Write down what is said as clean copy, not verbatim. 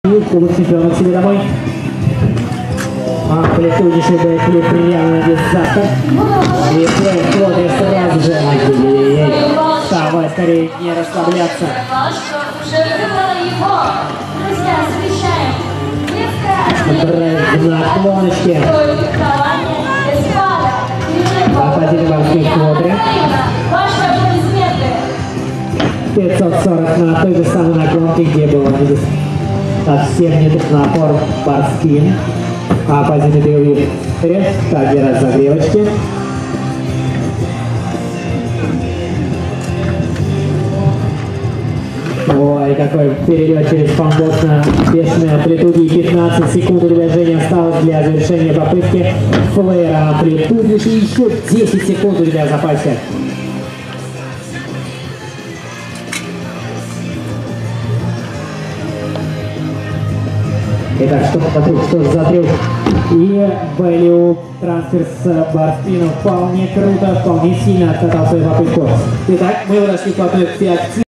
Кубок чемпионов себе домой. Амплитуднейший бэкфлип, приятный дизастер. И флэш сразу же. Давай скорее не расслабляться. Драйв на наклоночке. Оппозиты в морских квадре. 540 на той же самой наклонке, где было совсем не тот напор барспин. А оппозиты древли вперед. Так, держать загревочки. Ой, какой перелет через фанбокс на бешеной амплитуде. 15 секунд движения осталось для завершения попытки флэра амплитуды. Еще 10 секунд у тебя в запасе. Итак, что за трюк, что за трюк? И value трансфер с барспином вполне круто, вполне сильно откатал свою попытку. Итак, мы подошли к платной 5.